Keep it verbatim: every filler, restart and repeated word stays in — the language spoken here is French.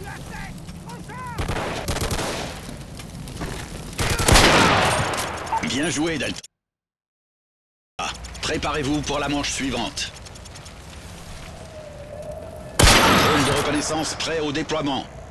Bien joué, Delta. Préparez-vous pour la manche suivante. Zone de reconnaissance prêt au déploiement.